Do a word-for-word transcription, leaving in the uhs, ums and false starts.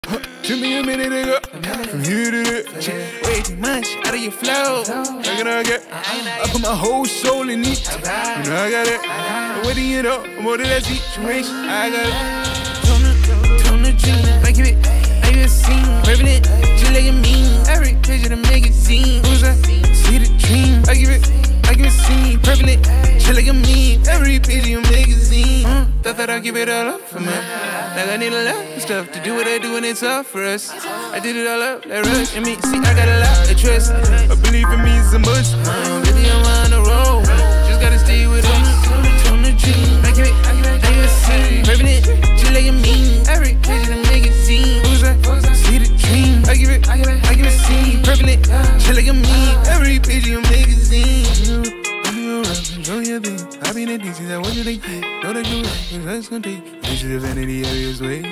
Took me a minute to go from here to there. Way too much out of your flow. How can I get? I put my whole soul in it. You know I got it. What do you know? More than that situation. I got it. Tone tone the dream. Like it, like it scene. Prevalent, just like a meme. Every page of the magazine. Who's that? See the dream. I give it, I give it scene. Prevalent, just like a meme. Every page of your magazine. Uh, thought that I'd give it all up for me. Like I need a lot of stuff to do what I do and it's tough for us. I did it all up, like rush. And me, see, I got a lot of trust. I believe in me is a must. Uh, really, I'm on the road. Just gotta stay with us. Tone the dream. I give it, I give it, I give it scene. Prevalent, just like a meme. Every page of the magazine. Who's that? See the dream. I give it, I give it, I give it scene. Prevalent, just like a meme. Every page of your magazine. Enjoy your thing. I been at D C, I want you to keep. Know that you right, cause that's gonna take. This is the Vanity Aries way.